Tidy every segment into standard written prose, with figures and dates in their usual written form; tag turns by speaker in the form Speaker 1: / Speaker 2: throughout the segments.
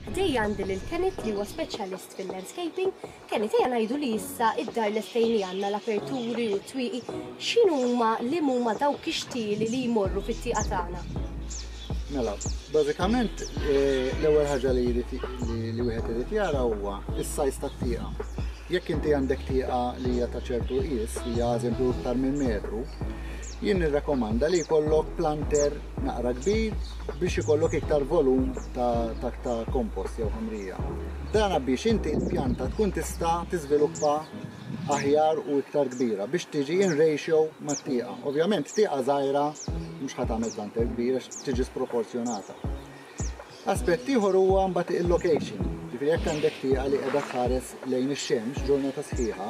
Speaker 1: Dej għandi lil Kenneth li huwa speċjalist fil-landscaping. Kenneth ejja ngħidu li issa id-dar l-estejn li għandna l-aperturi u t-twieqi x'inhuma li huma dawk ix-xtieli li jmorru fit-tieqa tagħna.
Speaker 2: Mela, bażikament l-ewwel ħaġa li wieħed irid jara huwa is-sajż tat-tieqa. Jekk inti għandek tieqa li hija ta' ċertu qies li hija eżempju iktar minn metru, jien nirrakkomanda li jkollok planter naqra kbir biex ikollok iktar volum ta' kompost jew ħamrija. Dan biex inti l-pjanta tkun tista' tiżviluppa aħjar u iktar kbira biex tiġi in ratio mat-tieqa. Ovvjament tieqa żgħira mhux ħadd tagħmel planter kbira tiġi sproporzjonata. Aspett ieħor huwa mbagħad il-location. Ġifieri jekk għandek tieqa li qiegħda tħares lejn ix-xemx ġurnata sħiħa,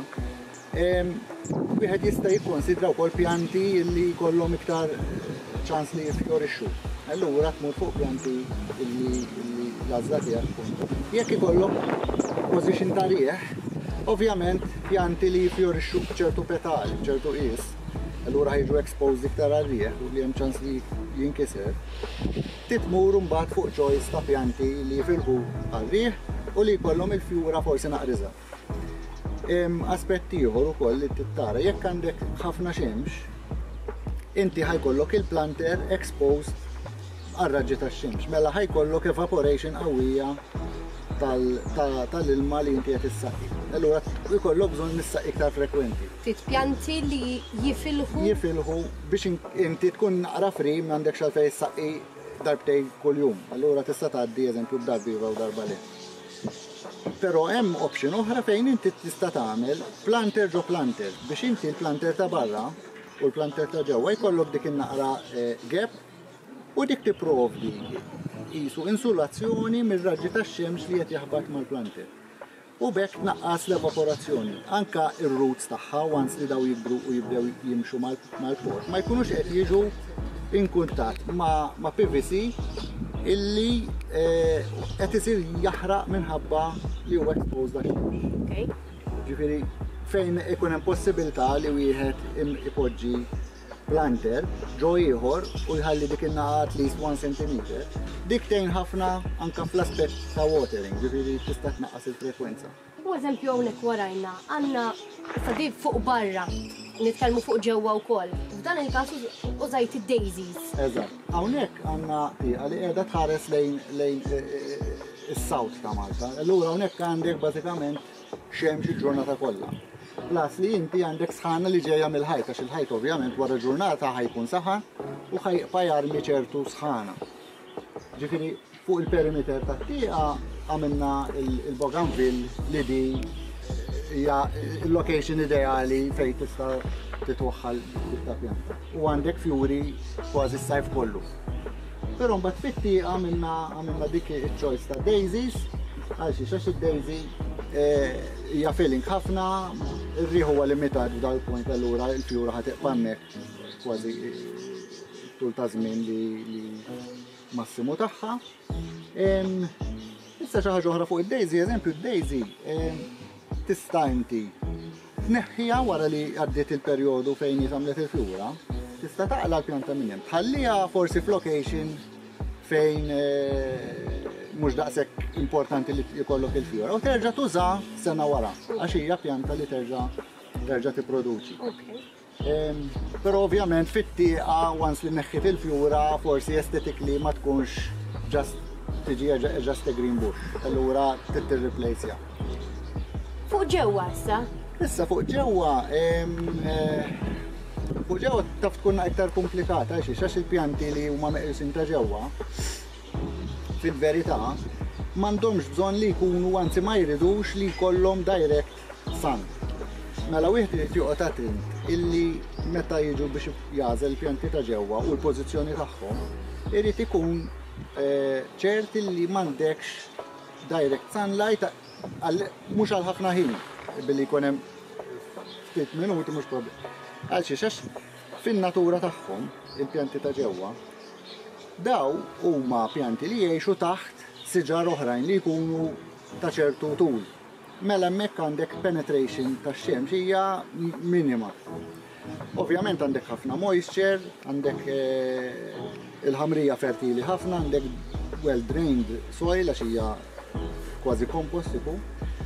Speaker 2: wieħed jista' jikkonsidra wkoll pjanti li jkollhom iktar ċans li jifjorixxu. Allura tmur fuq pjanti li l-għażla tiegħek tkun. Jekk ikollok position ta' rieħ, ovvjament pjanti li jifjorixxu b'ċertu petali, b'ċertu qies, allura ħajġu exposed iktar għar-rieħ u li hemm ċans li jinkiser. Titmur mbagħad fuq choice ta' pjanti li jifilħu għar-rieħ u li jkollhom il-fjura forsi naqriża. Aspett ieħor ukoll li tittara jekk għandek ħafna xemx, inti ħajkollok il-planter exposed għar-raġġi tax-xemx, mela ħajkollok evaporation qawwija tal-ilma li inti qed issaqi. Allura jkollok bżonn nissaqi iktar frekwenti.
Speaker 1: Pjanti li
Speaker 2: jifilħu biex inti tkun naqra free m'għandekx għalfejn issaqi darbtejn kuljum. Allura tista' tgħaddi eżempju b'darba u darba lejn. Però hemm option oħra fejn inti tista' tagħmel planter ġo planter biex inti l-planter ta' barra u l-planter ta' ġewwa jkollok dik in-naqra gap u dik tipprovdi qisu insulazzjoni mir-raġġi tax-xemx li qed jaħbad mal-planter. U bekk tnaqqas l-evaporazzjoni. Anka ir-roots tagħha once li daw jikbru u jibdew jimxu mal-port ma jkunux qed jiġu in kuntatt ma' PVC illi qed isir jaħraq minħabba li huwa exposed għax-xemx. Ġifieri fejn ikun hemm possibilità li wieħed ipoġġi planter ġo ieħor u jħalli dik in-naqa at least 1 centimeter, dik tgħin ħafna anke fl-aspett ta' watering, ġifieri tista' tnaqqas il-frekwenza.
Speaker 1: U eżempju hawnhekk warajna għandna sadi fuq barra, nitkellmu fuq ġewwa wkoll. F'dan il-każ użajt id-daisies.
Speaker 2: Eżatt. Hawnhekk għandna tieqa li qiegħda tħares lejn is-south ta' Malta. Allura hawnhekk għandek bażikament xemx il-ġurnata kollha. Plus li inti għandek sħana li ġejja mill-ħajt, għax il-ħajt ovvjament wara ġurnata ħajkun saħan u ħajqa jarmi ċertu sħana. Ġifieri fuq il-perimeter tat-tieqa għamilna il-Bougainville li di hija il-location ideali fejn tista' titwaħħal ta' pjanta. U għandek fjuri kważi s-sajf kollu. Però mbagħad fit-tieqa għamilna dik iċ-choice ta' daisies, għal xi għax id-daisy hija filling ħafna, ir-riħ huwa limitat f'dal point allura l-fjura ħateqpa' hemmhekk kważi tul ta' żmien li massimu tagħha. Issa xi ħaġa oħra fuq id-daisy, eżempju id-daisy tista' inti tneħħiha wara li għaddiet il-perjodu fejn jisamlet il-fjura, tista' taqla l-pjanta minn hemm. Tħalliha forsi f'location fejn mhux daqshekk importanti li jkollok il-fjura u terġa' tuża sena wara għax hija pjanta li terġa' tipproduċi. Però ovvjament fit-tieqa once li neħħit il-fjura forsi aesthetically ma tkunx tiġi just a green bush. Allura tirreplaceja.
Speaker 1: Fuq ġewwa issa?
Speaker 2: Issa fuq ġewwa taf tkun iktar komplikata għax il-pjanti li huma meqjusin ta' ġewwa fil-verità m'għandhomx bżonn li jkunu anzi ma jridux li jkollhom direct sun. Mela wieħed irid joqgħod attent illi meta jiġu biex jażel il-pjanti ta' ġewwa u l-pożizzjoni tagħhom irid ikun ċert li m'għandekx direct sunlight mhux għal ħafna ħin billi jkun hemm ftit minuti mhux problema. Għal xi għax fin-natura tagħhom il-pjanti ta' ġewwa daw huma pjanti li jgħixu taħt siġar oħrajn li jkunu ta' ċertu tul. Mela hemmhekk għandek penetration tax-xemx hija minima. Ovvjament għandek ħafna moisture, għandek il-ħamrija fertili ħafna, għandek well drained soil għax hija kważi kompostiku.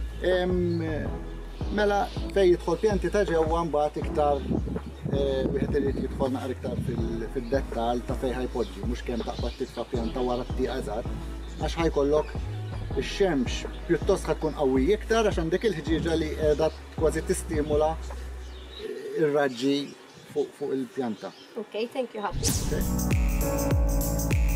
Speaker 2: Mela fej jidħol pjanti ta' ġewwa mbagħad iktar wieħed irid jidħol naqra iktar fid-dettall ta' fejn ħajpoġġi, mhux kemm taqbad titfa' pjanta wara t-tieqa żgħar, għax ħajkollok ix-xemx pjuttost tkun qawwi iktar għax għandek il-ħġieġa li qiegħda kważi tistimula ir-raġġi fuq il-pjanta.
Speaker 1: Okay, thank you ħafna.